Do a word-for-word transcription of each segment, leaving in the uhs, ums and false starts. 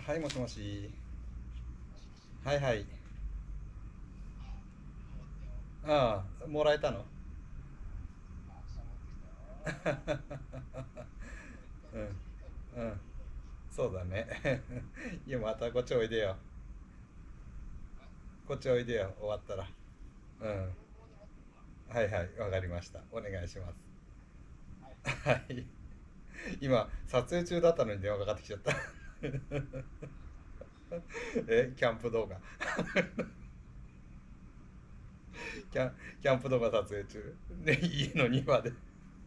はい、もしもし。はいはい。ああ、もらえたの？うん、うん。そうだね。いや、またこっちおいでよ。こっちおいでよ、終わったら。うん。はいはい、わかりました。お願いします。はい。今、撮影中だったのに電話かかってきちゃった。え、キャンプ動画。キャン、キャンプ動画撮影中。ね、家の庭で。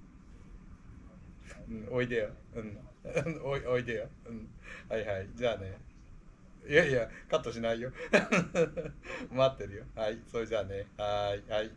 うん、おいでよ。うん。おい、おいでよ。うん。はいはい。じゃあね。いやいや、カットしないよ。待ってるよ。はい、それじゃあね。はい、はい。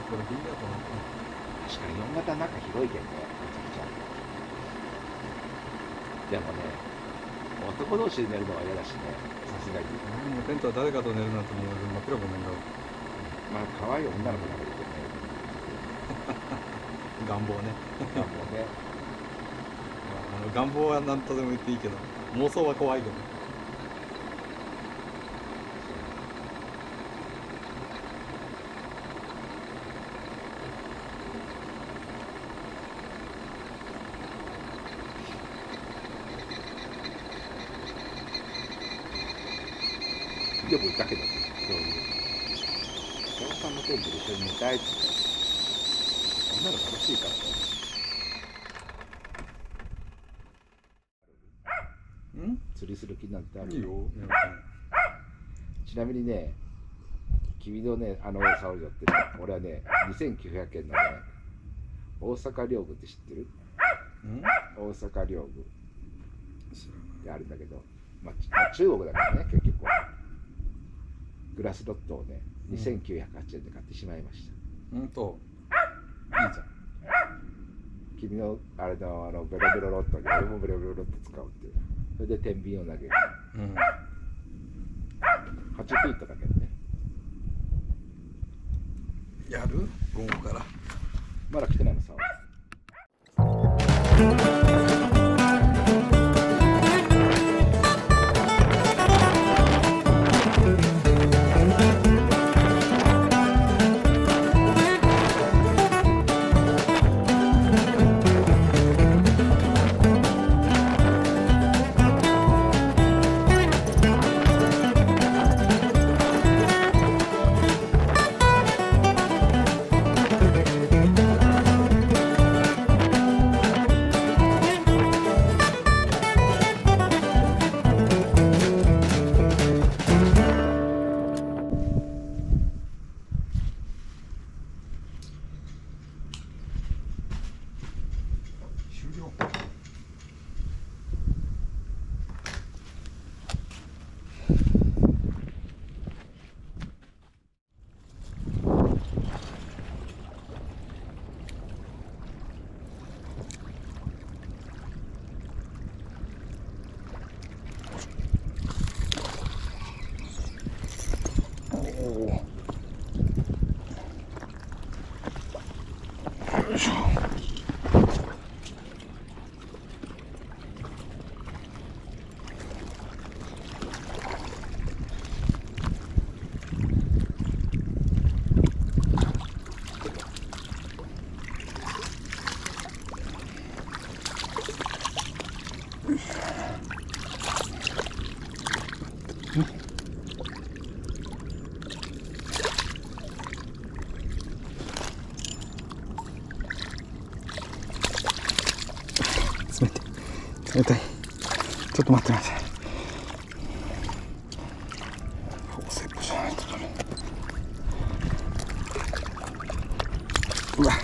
これ B だと思う。 確かによん型の中広いけどね、めちゃくちゃ。でもね、男同士で寝るのは嫌だしね、さすがに。 もうテントは誰かと寝るなんてもう真っ暗ごめんだろ。 まあ可愛い女の子なんだけどね。 願望ね。 願望ね。 あの願望は何とでも言っていいけど、妄想は怖いけど。 でもいたけどね、そういう。小野さんのテントで一緒に寝たいって。そんなの楽しいからね。 ん釣りする気なんてある？ いいよ。 ちなみにね、君のね、あの沙織だってね、俺はね、にせんきゅうひゃくえんのね、大阪両具って知ってる？ ん大阪両具ってあるんだけど、まあ、中国だからね、結局は。グラスロットをね、にせんきゅうひゃくはちえんで買ってしまいました。 うんと、いいじゃん。 君のあれのあのベロベロロットに俺もベロベロロット使うっていう。それで天秤を投げる。 うん。 はちフィートだけどね。 やる？午後から。 まだ来てないのさ。 よいしょ。冷たい。ちょっと待って待って。フォーセップじゃないとダメ。うわ。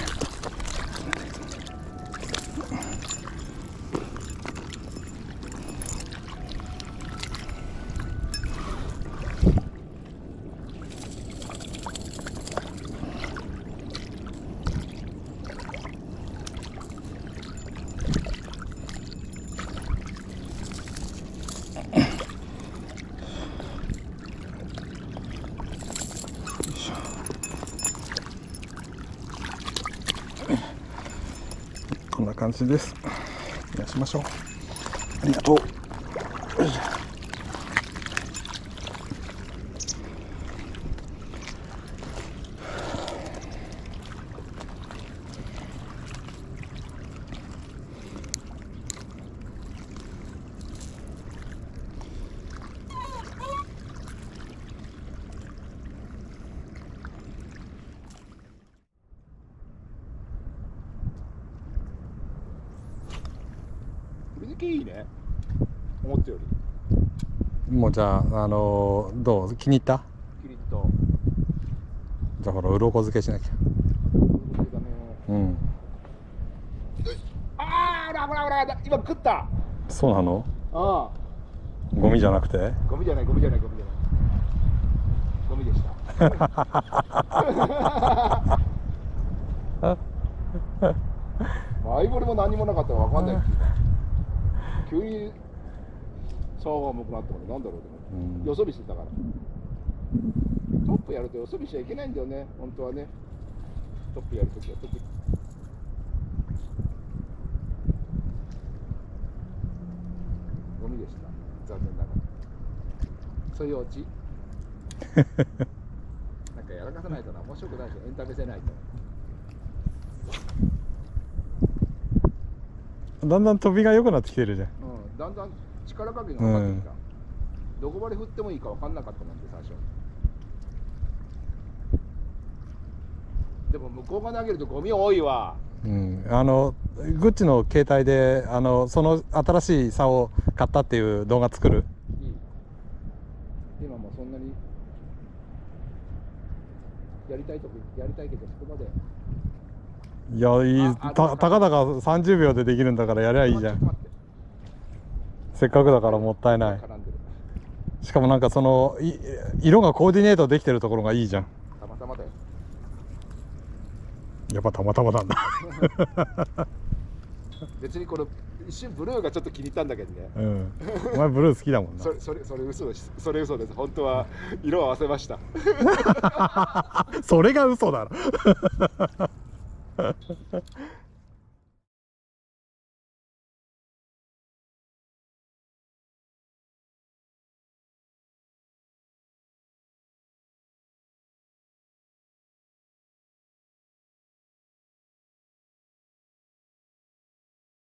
こんな感じです。お願いしましょう。ありがとう。よいしょ。 水気いいね。思ったより。 もうじゃあ、あのー、どう気に入った？ キリッと。 じゃあほら、鱗漬けしなきゃ。うん。 ああ、ほらほらほら、今食った。 そうなの？ ああ。 ゴミじゃなくて？ ゴミじゃないゴミじゃないゴミじゃない。ゴミでした。 アイボリも何もなかったら分かんないっていうか、急に竿が重くなったのになんだろうと思って、よそ見してたから。トップやるとよそ見しちゃいけないんだよね、本当はね。トップやるときは特に。ゴミでした。残念ながら。そういうオチ。なんかやらかさないとな、面白くないし、エンタメせないと。 だんだん飛びが良くなってきてるじゃん。 うん、だんだん力加減が分かってきた。うん、どこまで振ってもいいか分かんなかったなんて最初。でも向こうが投げるとゴミ多いわ。 うん、あのグッチの携帯であのその新しい竿を買ったっていう動画作る。いい。 今もそんなにやりたいとこやりたいけどそこまで。 いや、いい。たたかだかさんじゅうびょうでできるんだからやりゃいいじゃん。せっかくだからもったいない。しかもなんかそのい色がコーディネートできてるところがいいじゃん。 たまたまだよ。 やっぱたまたまなんだ。 別にこれ一瞬ブルーがちょっと気に入ったんだけどね。 うん。お前ブルー好きだもんな。 それそれそれ嘘です。それ嘘です。本当は色を合わせました。 それが嘘だろ。